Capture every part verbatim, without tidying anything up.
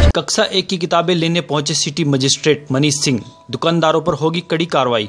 कक्षा एक की किताबें लेने पहुंचे सिटी मजिस्ट्रेट मनीष सिंह, दुकानदारों पर होगी कड़ी कार्रवाई।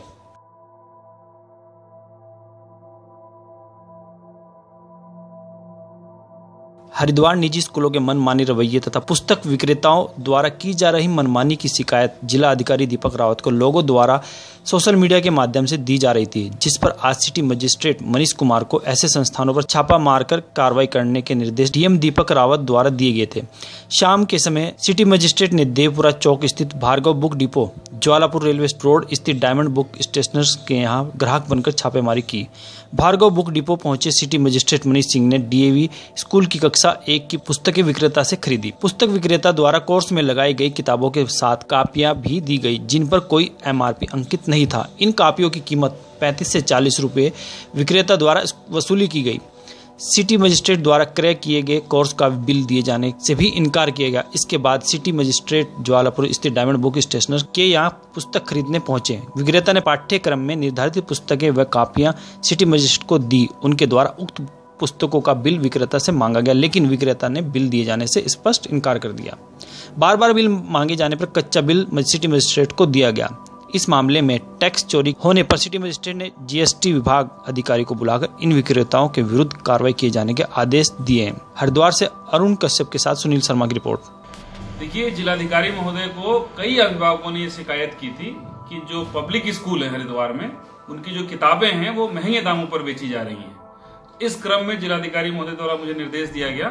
हरिद्वार निजी स्कूलों के मनमानी रवैये तथा पुस्तक विक्रेताओं द्वारा की जा रही मनमानी की शिकायत जिला अधिकारी दीपक रावत को लोगों द्वारा सोशल मीडिया के माध्यम से दी जा रही थी, जिस पर आज सिटी मजिस्ट्रेट मनीष कुमार को ऐसे संस्थानों पर छापा मारकर कार्रवाई करने के निर्देश डीएम दीपक रावत द्वारा दिए गए थे। शाम के समय सिटी मजिस्ट्रेट ने देवपुरा चौक स्थित Bhargav book depot, Jwalapur railway road स्थित डायमंड बुक स्टेशनर्स के यहां ग्राहक बनकर छापेमारी की। भार्गव बुक डिपो पहुंचे सिटी मजिस्ट्रेट मनीष सिंह ने डीएवी स्कूल की कक्षा एक की पुस्तकें विक्रेता से खरीदी। पुस्तक विक्रेता द्वारा कोर्स में लगाई गई किताबों के साथ कापियां भी दी गई, जिन पर कोई एमआरपी अंकित नहीं था। इन कापियों की कीमत पैंतीस से चालीस रुपए विक्रेता द्वारा वसूली की गई। सिटी मजिस्ट्रेट द्वारा क्रय किए गए कोर्स का बिल दिए जाने से भी इनकार किया गया। इसके बाद सिटी मजिस्ट्रेट ज्वालापुर स्थित डायमंड बुक स्टेशनर के यहाँ पुस्तक खरीदने पहुंचे। विक्रेता ने पाठ्यक्रम में निर्धारित पुस्तकें व कापियां सिटी मजिस्ट्रेट को दी। उनके द्वारा उक्त पुस्तकों का बिल विक्रेता से मांगा गया, लेकिन विक्रेता ने बिल दिए जाने से स्पष्ट इनकार कर दिया। बार बार बिल मांगे जाने पर कच्चा बिल सिटी मजिस्ट्रेट को दिया गया। इस मामले में टैक्स चोरी होने पर सिटी मजिस्ट्रेट ने जीएसटी विभाग अधिकारी को बुलाकर इन विक्रेताओं के विरुद्ध कार्रवाई किए जाने के आदेश दिए हैं। हरिद्वार से अरुण कश्यप के साथ सुनील शर्मा की रिपोर्ट। देखिए, जिलाधिकारी महोदय को कई अभिभावकों ने ये शिकायत की थी कि जो पब्लिक स्कूल है हरिद्वार में, उनकी जो किताबें हैं वो महंगे दामों पर बेची जा रही हैं। इस क्रम में जिलाधिकारी महोदय द्वारा मुझे निर्देश दिया गया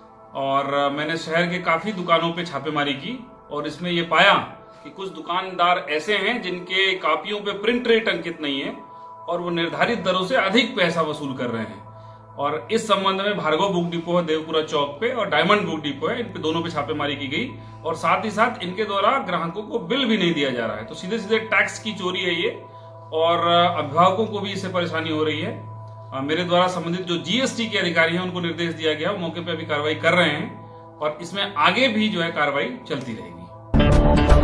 और मैंने शहर के काफी दुकानों पे छापेमारी की और इसमें यह पाया कि कुछ दुकानदार ऐसे हैं जिनके कापियों पे प्रिंट रेट अंकित नहीं है और वो निर्धारित दरों से अधिक पैसा वसूल कर रहे हैं। और इस संबंध में भार्गव बुक डिपो है देवपुरा चौक पे और डायमंड बुक डिपो है, इन पे दोनों पे छापेमारी की गई और साथ ही साथ इनके द्वारा ग्राहकों को बिल भी नहीं दिया जा रहा है। तो सीधे सीधे टैक्स की चोरी है ये और अभिभावकों को भी इससे परेशानी हो रही है। मेरे द्वारा संबंधित जो जीएसटी के अधिकारी हैं उनको निर्देश दिया गया, वो मौके पे अभी कार्रवाई कर रहे हैं और इसमें आगे भी जो है कार्रवाई चलती रहेगी।